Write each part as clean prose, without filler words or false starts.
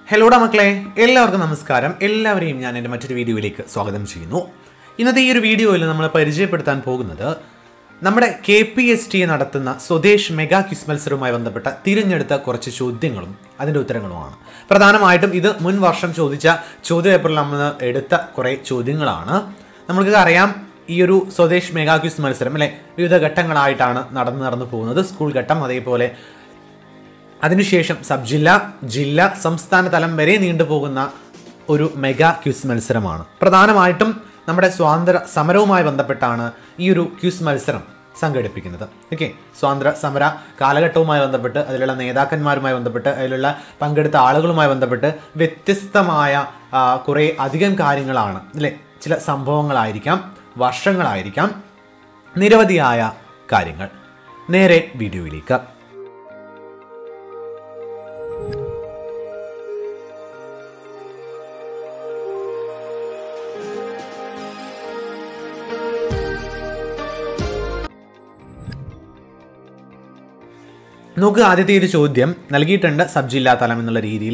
Hello മക്കളെ, എല്ലാവർക്കും നമസ്കാരം. എല്ലാവരെയും ഞാൻ എൻ്റെ മറ്റൊരു വീഡിയോയിലേക്ക് സ്വാഗതം ചെയ്യുന്നു. ഇന്നത്തെ ഈ ഒരു വീഡിയോയിൽ നമ്മൾ പരിചയപ്പെടുത്താൻ പോകുന്നത് നമ്മുടെ KPSTA നടത്തുന്ന സ്വദേശ് മെഗാ ക്വിസ് മത്സരവുമായി ബന്ധപ്പെട്ട തിരഞ്ഞെടുത്ത കുറച്ച് ചോദ്യങ്ങളും അതിൻ്റെ ഉത്തരങ്ങളുമാണ്. പ്രധാനമായിട്ടും ഇത് മുൻ വർഷം ചോദിച്ച ചോദ്യപേപ്പറിൽ നമ്മൾ എടുത്ത കുറേ ചോദ്യങ്ങളാണ്. നമ്മൾക്ക് അറിയാം, ഈ ഒരു സ്വദേശ് മെഗാ ക്വിസ് മത്സരം അല്ലെ വിവിധ ഘട്ടങ്ങളായിട്ടാണ് നടന്നു പോകുന്നത്. സ്കൂൾ ഘട്ടം, അതേപോലെ അതിനുശേഷം സബ് ജില്ല, ജില്ല, സംസ്ഥാന തലം വരെ നീണ്ടുപോകുന്ന ഒരു മെഗാ ക്വിസ് മത്സരമാണ്. പ്രധാനമായിട്ടും നമ്മുടെ സ്വാതന്ത്ര്യ സമരവുമായി ബന്ധപ്പെട്ടാണ് ഈ ഒരു ക്വിസ് മത്സരം സംഘടിപ്പിക്കുന്നത്. സ്വാതന്ത്ര്യ സമര കാലഘട്ടവുമായി ബന്ധപ്പെട്ട്, അതിലുള്ള നേതാക്കന്മാരുമായി ബന്ധപ്പെട്ട്, അതിലുള്ള പങ്കെടുത്ത ആളുകളുമായി ബന്ധപ്പെട്ട് വ്യത്യസ്തമായ കുറേ അധികം കാര്യങ്ങളാണ് അല്ലേ. ചില സംഭവങ്ങളായിരിക്കാം, വർഷങ്ങളായിരിക്കാം, നിരവധിയായ കാര്യങ്ങൾ. നേരെ വീഡിയോയിലേക്ക്. നോക്ക്, ആദ്യത്തെ ഒരു ചോദ്യം നൽകിയിട്ടുണ്ട് സബ് ജില്ലാ തലം എന്നുള്ള രീതിയിൽ.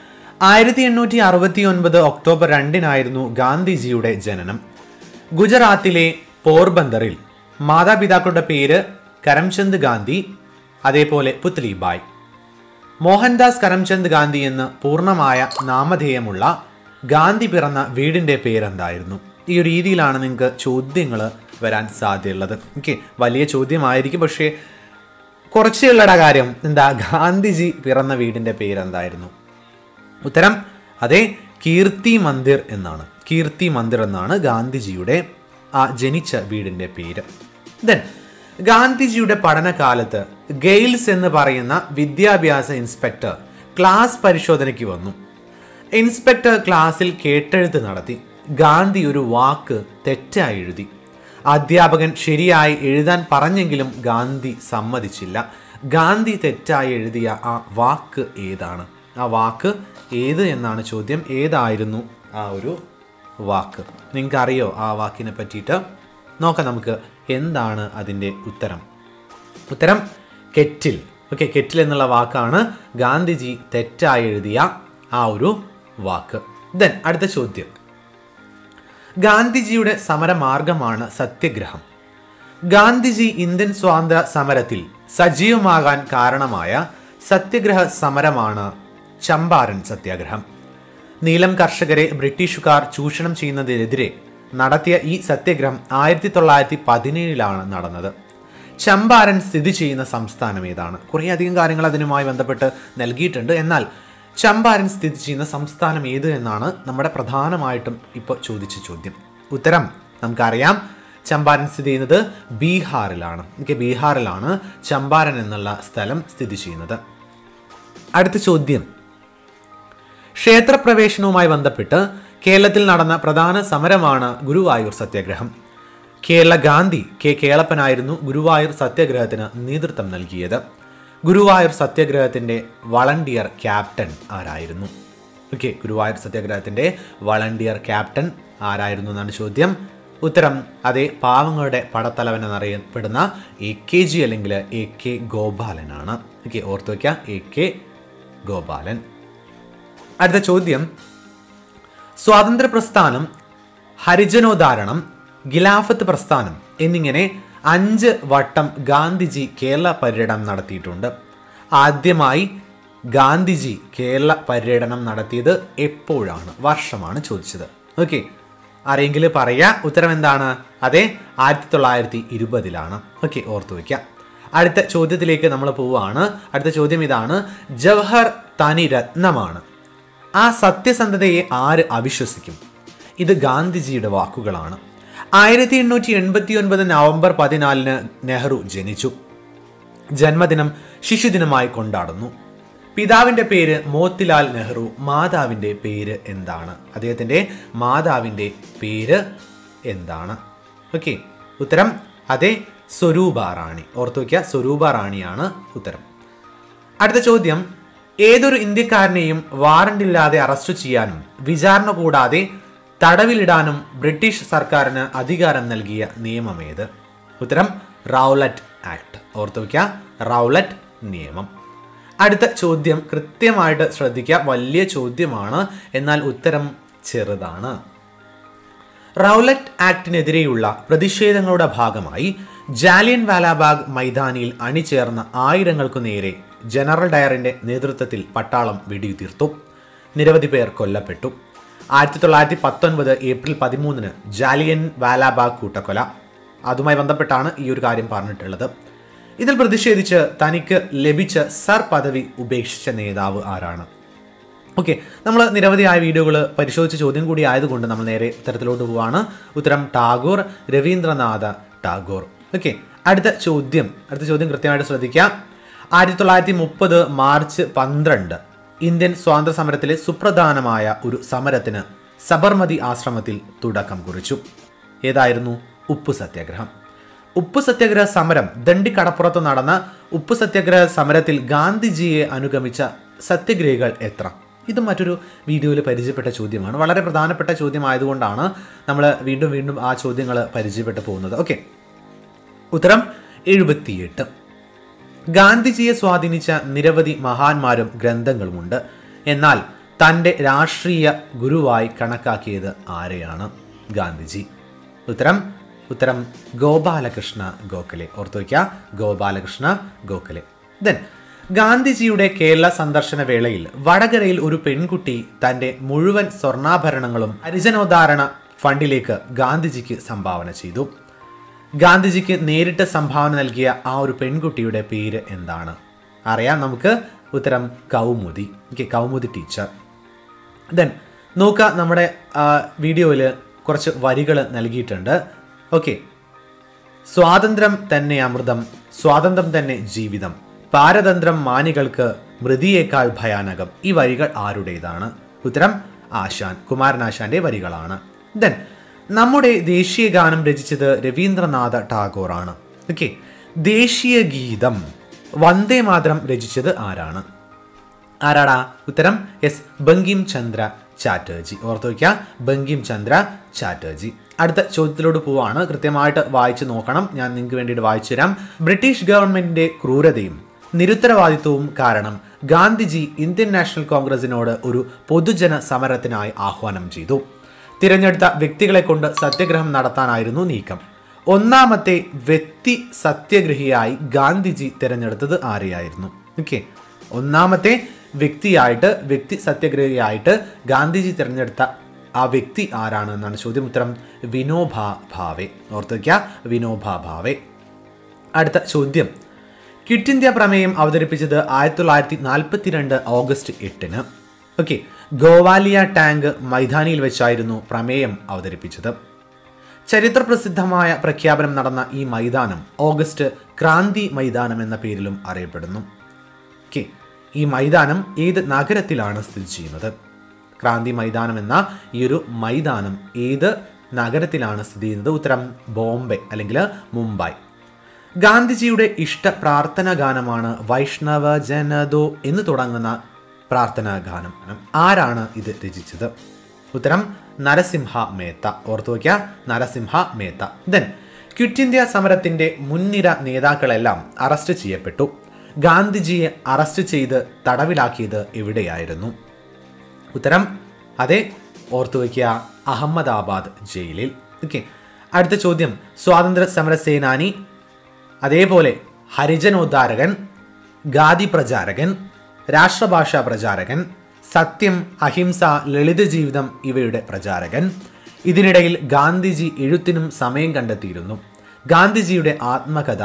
1869 ഒക്ടോബർ 2 ഗാന്ധിജിയുടെ ജനനം. ഗുജറാത്തിലെ പോർബന്ദറിൽ. മാതാപിതാക്കളുടെ പേര് കരംചന്ദ് ഗാന്ധി, അതേപോലെ പുത്ലിബായ്. മോഹൻദാസ് കരംചന്ദ് ഗാന്ധി എന്ന് പൂർണ്ണമായ നാമധേയമുള്ള ഗാന്ധി പിറന്ന വീടിൻ്റെ പേരെന്തായിരുന്നു? ഈ ഒരു രീതിയിലാണ് നിങ്ങൾക്ക് ചോദ്യങ്ങൾ വരാൻ സാധ്യതയുള്ളത്. വലിയ ചോദ്യമായിരിക്കും, പക്ഷേ കുറച്ചുള്ളട കാര്യം എന്താ, ഗാന്ധിജി പിറന്ന വീടിൻ്റെ പേരെന്തായിരുന്നു? ഉത്തരം അതെ, കീർത്തി മന്ദിർ എന്നാണ്. കീർത്തി മന്ദിർ എന്നാണ് ഗാന്ധിജിയുടെ ജനിച്ച വീടിൻ്റെ പേര്. ദെൻ ഗാന്ധിജിയുടെ പഠനകാലത്ത് ഗെയിൽസ് എന്ന് പറയുന്ന വിദ്യാഭ്യാസ ഇൻസ്പെക്ടർ ക്ലാസ് പരിശോധനയ്ക്ക് വന്നു. ഇൻസ്പെക്ടർ ക്ലാസ്സിൽ കേട്ടെഴുത്ത് നടത്തി. ഗാന്ധി ഒരു വാക്ക് തെറ്റായി എഴുതി. അധ്യാപകൻ ശരിയായി എഴുതാൻ പറഞ്ഞെങ്കിലും ഗാന്ധി സമ്മതിച്ചില്ല. ഗാന്ധി തെറ്റായി എഴുതിയ ആ വാക്ക് ഏതാണ്? ആ വാക്ക് ഏത് എന്നാണ് ചോദ്യം. ഏതായിരുന്നു ആ ഒരു വാക്ക്? നിങ്ങൾക്കറിയോ ആ വാക്കിനെ പറ്റിയിട്ട്? നോക്കാം നമുക്ക് എന്താണ് അതിൻ്റെ ഉത്തരം. ഉത്തരം കെറ്റിൽ. കെറ്റിൽ എന്നുള്ള വാക്കാണ് ഗാന്ധിജി തെറ്റായി എഴുതിയ ആ ഒരു വാക്ക്. ദെൻ അടുത്ത ചോദ്യം. ഗാന്ധിജിയുടെ സമരമാർഗമാണ് സത്യഗ്രഹം. ഗാന്ധിജി ഇന്ത്യൻ സ്വാതന്ത്ര്യ സമരത്തിൽ സജീവമാകാൻ കാരണമായ സത്യഗ്രഹ സമരമാണ് ചമ്പാരൻ സത്യാഗ്രഹം. നീലം കർഷകരെ ബ്രിട്ടീഷുകാർ ചൂഷണം ചെയ്യുന്നതിനെതിരെ നടത്തിയ ഈ സത്യഗ്രഹം 1917 നടന്നത്. ചമ്പാരൻ സ്ഥിതി ചെയ്യുന്ന സംസ്ഥാനം ഏതാണ്? കുറേ അധികം കാര്യങ്ങൾ അതിനുമായി ബന്ധപ്പെട്ട് നൽകിയിട്ടുണ്ട്. എന്നാൽ ചമ്പാരൻ സ്ഥിതി ചെയ്യുന്ന സംസ്ഥാനം ഏത് എന്നാണ് നമ്മുടെ പ്രധാനമായിട്ടും ഇപ്പോൾ ചോദിച്ച ചോദ്യം. ഉത്തരം നമുക്കറിയാം, ചമ്പാരൻ സ്ഥിതി ചെയ്യുന്നത് ബീഹാറിലാണ്. ബീഹാറിലാണ് ചമ്പാരൻ എന്നുള്ള സ്ഥലം സ്ഥിതി ചെയ്യുന്നത്. അടുത്ത ചോദ്യം. ക്ഷേത്രപ്രവേശനവുമായി ബന്ധപ്പെട്ട് കേരളത്തിൽ നടന്ന പ്രധാന സമരമാണ് ഗുരുവായൂർ സത്യാഗ്രഹം. കേരള ഗാന്ധി കേളപ്പനായിരുന്നു ഗുരുവായൂർ സത്യാഗ്രഹത്തിന് നേതൃത്വം നൽകിയത്. ഗുരുവായൂർ സത്യാഗ്രഹത്തിൻ്റെ വളണ്ടിയർ ക്യാപ്റ്റൻ ആരായിരുന്നു? ഗുരുവായൂർ സത്യാഗ്രഹത്തിൻ്റെ വളണ്ടിയർ ക്യാപ്റ്റൻ ആരായിരുന്നു എന്നാണ് ചോദ്യം. ഉത്തരം അതെ, പാവങ്ങളുടെ പടത്തലവൻ എന്നറിയപ്പെടുന്ന AKG അല്ലെങ്കിൽ AK ഗോപാലനാണ്. ഓർത്തു വയ്ക്കുക, AK ഗോപാലൻ. അടുത്ത ചോദ്യം. സ്വാതന്ത്ര്യ പ്രസ്ഥാനം, ഹരിജനോദ്ധാരണം, ഖിലാഫത്ത് പ്രസ്ഥാനം എന്നിങ്ങനെ 5 വട്ടം ഗാന്ധിജി കേരള പര്യടനം നടത്തിയിട്ടുണ്ട്. ആദ്യമായി ഗാന്ധിജി കേരള പര്യടനം നടത്തിയത് എപ്പോഴാണ്? വർഷമാണ് ചോദിച്ചത്. ആരെങ്കിലും പറയാ ഉത്തരം എന്താണ്? അതെ, 1920. ഓർത്തു വയ്ക്കാം. അടുത്ത ചോദ്യത്തിലേക്ക് നമ്മൾ പോവുകയാണ്. അടുത്ത ചോദ്യം ഇതാണ്. ജവഹർ തനി രത്നമാണ്. ആ സത്യസന്ധതയെ ആര് അവിശ്വസിക്കും? ഇത് ഗാന്ധിജിയുടെ വാക്കുകളാണ്. 1889 നവംബർ 14 നെഹ്റു ജനിച്ചു. ജന്മദിനം ശിശുദിനമായി കൊണ്ടാടുന്നു. പിതാവിൻ്റെ പേര് മോത്തിലാൽ നെഹ്റു. മാതാവിൻ്റെ പേര് എന്താണ്? അദ്ദേഹത്തിൻ്റെ മാതാവിൻ്റെ പേര് എന്താണ്? ഉത്തരം അതെ, സ്വരൂപ റാണി. ഓർത്തു വയ്ക്കുക, സ്വരൂപ റാണിയാണ് ഉത്തരം. അടുത്ത ചോദ്യം. ഏതൊരു ഇന്ത്യക്കാരനെയും വാറണ്ടില്ലാതെ അറസ്റ്റ് ചെയ്യാനും വിചാരണ കൂടാതെ തടവിലിടാനും ബ്രിട്ടീഷ് സർക്കാരിന് അധികാരം നൽകിയ നിയമമേത്? ഉത്തരം റൗലറ്റ് ആക്ട്. ഓർത്തു വയ്ക്കുക, റൗലറ്റ് നിയമം. അടുത്ത ചോദ്യം കൃത്യമായിട്ട് ശ്രദ്ധിക്കുക, വലിയ ചോദ്യമാണ്, എന്നാൽ ഉത്തരം ചെറുതാണ്. റൗലറ്റ് ആക്ടിനെതിരെയുള്ള പ്രതിഷേധങ്ങളുടെ ഭാഗമായി ജാലിയൻ വാലാബാഗ് മൈതാനിയിൽ അണിചേർന്ന ആയിരങ്ങൾക്കു നേരെ ജനറൽ ഡയറിന്റെ നേതൃത്വത്തിൽ പട്ടാളം വെടിയുതിർത്തു. നിരവധി പേർ കൊല്ലപ്പെട്ടു. 1919 ഏപ്രിൽ 13 ജാലിയൻ വാലാബാഗ് കൂട്ടക്കൊല. അതുമായി ബന്ധപ്പെട്ടാണ് ഈ ഒരു കാര്യം പറഞ്ഞിട്ടുള്ളത്. ഇതിൽ പ്രതിഷേധിച്ച് തനിക്ക് ലഭിച്ച സർ പദവി ഉപേക്ഷിച്ച നേതാവ് ആരാണ്? ഓക്കെ, നമ്മൾ നിരവധിയായ വീഡിയോകൾ പരിശോധിച്ച ചോദ്യം കൂടി ആയതുകൊണ്ട് നമ്മൾ നേരെ ഉത്തരത്തിലോട്ട് പോവാണ്. ഉത്തരം ടാഗോർ, രവീന്ദ്രനാഥ ടാഗോർ. ഓക്കെ, അടുത്ത ചോദ്യം കൃത്യമായിട്ട് ശ്രദ്ധിക്കാം. 1930 മാർച്ച് 12 ഇന്ത്യൻ സ്വാതന്ത്ര്യ സമരത്തിലെ സുപ്രധാനമായ ഒരു സമരത്തിന് സബർമതി ആശ്രമത്തിൽ തുടക്കം കുറിച്ചു. ഏതായിരുന്നു? ഉപ്പു സത്യാഗ്രഹം. ഉപ്പു സത്യാഗ്രഹ സമരം, ദണ്ഡി കടപ്പുറത്ത് നടന്ന ഉപ്പു സത്യാഗ്രഹ സമരത്തിൽ ഗാന്ധിജിയെ അനുഗമിച്ച സത്യഗ്രഹികൾ എത്ര? ഇത് മറ്റൊരു വീഡിയോയിൽ പരിചയപ്പെട്ട ചോദ്യമാണ്. വളരെ പ്രധാനപ്പെട്ട ചോദ്യമായതുകൊണ്ടാണ് നമ്മൾ വീണ്ടും ആ ചോദ്യങ്ങൾ പരിചയപ്പെട്ടു പോകുന്നത്. ഓക്കെ, ഉത്തരം 78. ഗാന്ധിജിയെ സ്വാധീനിച്ച നിരവധി മഹാന്മാരും ഗ്രന്ഥങ്ങളുമുണ്ട്. എന്നാൽ തൻ്റെ രാഷ്ട്രീയ ഗുരുവായി കണക്കാക്കിയത് ആരെയാണ്? ഗാന്ധിജി. ഉത്തരം ഗോപാലകൃഷ്ണ ഗോഖലെ. ഓർത്തു വയ്ക്കുക, ഗോപാലകൃഷ്ണ ഗോഖലെ. ദെൻ ഗാന്ധിജിയുടെ കേരള സന്ദർശന വേളയിൽ വടകരയിൽ ഒരു പെൺകുട്ടി തൻ്റെ മുഴുവൻ സ്വർണ്ണാഭരണങ്ങളും ഹരിജനോദ്ധാരണ ഫണ്ടിലേക്ക് ഗാന്ധിജിക്ക് സംഭാവന ചെയ്തു. ഗാന്ധിജിക്ക് നേരിട്ട് സംഭാവന നൽകിയ ആ ഒരു പെൺകുട്ടിയുടെ പേര് എന്താണ്? അറിയാം നമുക്ക്. ഉത്തരം കൗമുദി. കൗമുദി ടീച്ചർ. ദെൻ നോക്കുക, നമ്മുടെ വീഡിയോയിൽ കുറച്ച് വരികൾ നൽകിയിട്ടുണ്ട്. ഓക്കെ, സ്വാതന്ത്ര്യം തന്നെ അമൃതം, സ്വാതന്ത്ര്യം തന്നെ ജീവിതം, പാരതന്ത്രം മാനികൾക്ക് മൃതിയേക്കാൾ ഭയാനകം. ഈ വരികൾ ആരുടേതാണ്? ഉത്തരം കുമാരനാശാന്റെ വരികളാണ്. ദെൻ നമ്മുടെ ദേശീയ ഗാനം രചിച്ചത് രവീന്ദ്രനാഥ ടാഗോർ ആണ്. ഓക്കെ, ദേശീയ ഗീതം വന്ദേ മാതരം രചിച്ചത് ആരാടാ? ഉത്തരം ബങ്കിം ചന്ദ്ര ചാറ്റർജി. ഓർത്തു വയ്ക്കുക, ബങ്കിം ചന്ദ്ര ചാറ്റർജി. അടുത്ത ചോദ്യത്തിലോട്ട് പോവാണ്. കൃത്യമായിട്ട് വായിച്ചു നോക്കണം. ഞാൻ നിങ്ങൾക്ക് വേണ്ടിയിട്ട് വായിച്ചു തരാം. ബ്രിട്ടീഷ് ഗവൺമെന്റിന്റെ ക്രൂരതയും നിരുത്തരവാദിത്വവും കാരണം ഗാന്ധിജി ഇന്ത്യൻ നാഷണൽ കോൺഗ്രസിനോട് ഒരു പൊതുജന സമരത്തിനായി ആഹ്വാനം ചെയ്തു. തിരഞ്ഞെടുത്ത വ്യക്തികളെ കൊണ്ട് സത്യാഗ്രഹം നടത്താനായിരുന്നു നീക്കം. ഒന്നാമത്തെ വ്യക്തി സത്യാഗ്രഹിയായി ഗാന്ധിജി തിരഞ്ഞെടുത്തത് ആരെയായിരുന്നു? ഓക്കെ, ഒന്നാമത്തെ വ്യക്തി സത്യാഗ്രഹിയായിട്ട് ഗാന്ധിജി തിരഞ്ഞെടുത്ത ആ വ്യക്തി ആരാണ് എന്നാണ് ചോദ്യം. ഉത്തരം വിനോബാ ഭാവെ. ഓർത്തു വയ്ക്കുക, വിനോബാ ഭാവെ. അടുത്ത ചോദ്യം, ക്വിറ്റ് ഇന്ത്യ പ്രമേയം അവതരിപ്പിച്ചത് 1942 ഓഗസ്റ്റ് 8. ഓക്കെ, ഗോവാലിയ ടാങ്ക് മൈതാനിയിൽ വെച്ചായിരുന്നു പ്രമേയം അവതരിപ്പിച്ചത്. ചരിത്രപ്രസിദ്ധമായ പ്രഖ്യാപനം നടന്ന ഈ മൈതാനം ഓഗസ്റ്റ് ക്രാന്തി മൈതാനം എന്ന പേരിലും അറിയപ്പെടുന്നു. ഓക്കെ, ഈ മൈതാനം ഏത് നഗരത്തിലാണ് സ്ഥിതി ചെയ്യുന്നത്? ക്രാന്തി മൈതാനം എന്ന ഈ ഒരു മൈതാനം ഏത് നഗരത്തിലാണ് സ്ഥിതി ചെയ്യുന്നത്? ഉത്തരം ബോംബെ അല്ലെങ്കിൽ മുംബൈ. ഗാന്ധിജിയുടെ ഇഷ്ട പ്രാർത്ഥനാ ഗാനമാണ് വൈഷ്ണവ ജനതോ എന്ന് തുടങ്ങുന്ന പ്രാർത്ഥനാ ഗാനം. ആരാണ് ഇത് രചിച്ചത്? ഉത്തരം നരസിംഹ മേത്ത. ഓർത്തു വയ്ക്കുക, Narasimha Mehta. Then quit India സമരത്തിന്റെ മുൻനിര നേതാക്കളെല്ലാം അറസ്റ്റ് ചെയ്യപ്പെട്ടു. ഗാന്ധിജിയെ അറസ്റ്റ് ചെയ്ത് തടവിലാക്കിയത് എവിടെയായിരുന്നു? ഉത്തരം ഓർത്തു വയ്ക്കുക, അഹമ്മദാബാദ് ജയിലിൽ. ഓക്കെ, അടുത്ത ചോദ്യം, സ്വാതന്ത്ര്യ സമര സേനാനി, അതേപോലെ ഹരിജനോദ്ധാരകൻ, ഖാദി പ്രചാരകൻ, രാഷ്ട്രഭാഷാ പ്രചാരകൻ, സത്യം, അഹിംസ, ലളിത ജീവിതം ഇവയുടെ പ്രചാരകൻ. ഇതിനിടയിൽ ഗാന്ധിജി എഴുത്തിനും സമയം കണ്ടെത്തിയിരുന്നു. ഗാന്ധിജിയുടെ ആത്മകഥ.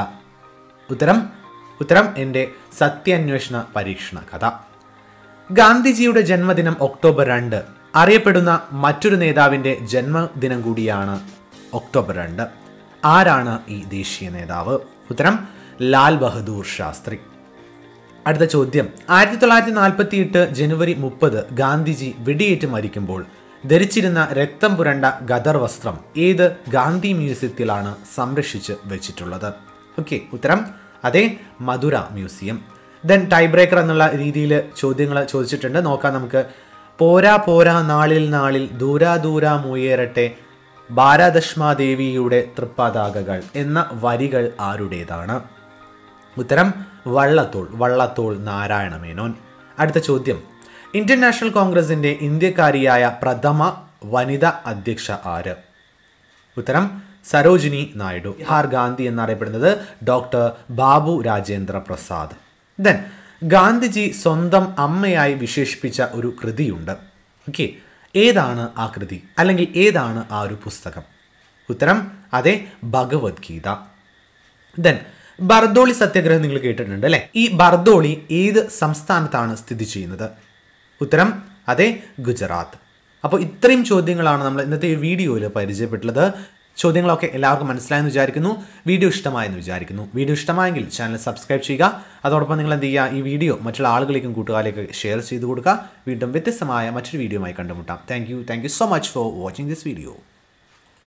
ഉത്തരം എൻ്റെ സത്യാന്വേഷണ പരീക്ഷണ കഥ. ഗാന്ധിജിയുടെ ജന്മദിനം ഒക്ടോബർ 2. അറിയപ്പെടുന്ന മറ്റൊരു നേതാവിൻ്റെ ജന്മദിനം കൂടിയാണ് ഒക്ടോബർ 2. ആരാണ് ഈ ദേശീയ നേതാവ്? ഉത്തരം ലാൽ ബഹദൂർ ശാസ്ത്രി. അടുത്ത ചോദ്യം, 1948 ജനുവരി 30 ഗാന്ധിജി വെടിയേറ്റ് മരിക്കുമ്പോൾ ധരിച്ചിരുന്ന രക്തം പുരണ്ട ഗദർ വസ്ത്രം ഏത് ഗാന്ധി മ്യൂസിയത്തിലാണ് സംരക്ഷിച്ച് വെച്ചിട്ടുള്ളത്? ഓക്കെ, ഉത്തരം Madurai museum. Then tie breaker എന്നുള്ള രീതിയിൽ ചോദ്യങ്ങൾ ചോദിച്ചിട്ടുണ്ട്. നോക്കാം നമുക്ക്. പോരാ നാളിൽ ദൂരാ മുയേറട്ടെ ഭാരതഷ്മാദേവിയുടെ തൃപ്പതാകകൾ എന്ന വരികൾ ആരുടേതാണ്? ഉത്തരം വള്ളത്തോൾ നാരായണ മേനോൻ. അടുത്ത ചോദ്യം, ഇന്ത്യൻ നാഷണൽ കോൺഗ്രസിന്റെ ഇന്ത്യക്കാരിയായ പ്രഥമ വനിതാ അധ്യക്ഷ ആര്? ഉത്തരം സരോജിനി നായിഡു. ബിഹാർ ഗാന്ധി എന്നറിയപ്പെടുന്നത് ഡോക്ടർ ബാബു രാജേന്ദ്ര പ്രസാദ്. ദെൻ ഗാന്ധിജി സ്വന്തം അമ്മയായി വിശേഷിപ്പിച്ച ഒരു കൃതിയുണ്ട്. ഓക്കെ, ഏതാണ് ആ കൃതി അല്ലെങ്കിൽ ഏതാണ് ആ ഒരു പുസ്തകം? ഉത്തരം അതെ, ഭഗവത്ഗീത. ദെൻ ബർദോളി സത്യാഗ്രഹം നിങ്ങൾ കേട്ടിട്ടുണ്ട് അല്ലേ? ഈ ബർദോളി ഏത് സംസ്ഥാനത്താണ് സ്ഥിതി ചെയ്യുന്നത്? ഉത്തരം അതെ, ഗുജറാത്ത്. അപ്പോൾ ഇത്രയും ചോദ്യങ്ങളാണ് നമ്മൾ ഇന്നത്തെ ഈ വീഡിയോയിൽ പരിചയപ്പെട്ടുള്ളത്. ചോദ്യങ്ങളൊക്കെ എല്ലാവർക്കും മനസ്സിലായെന്ന് വിചാരിക്കുന്നു. വീഡിയോ ഇഷ്ടമായെന്ന് വിചാരിക്കുന്നു. വീഡിയോ ഇഷ്ടമായെങ്കിൽ ചാനൽ സബ്സ്ക്രൈബ് ചെയ്യുക. അതോടൊപ്പം നിങ്ങൾ എന്ത് ചെയ്യുക, ഈ വീഡിയോ മറ്റുള്ള ആളുകളിലേക്കും കൂട്ടുകാരിലേക്കും ഷെയർ ചെയ്ത് കൊടുക്കുക. വീണ്ടും വ്യത്യസ്തമായ മറ്റൊരു വീഡിയോയുമായി കണ്ടുമുട്ടാം. Thank you so much for watching this video.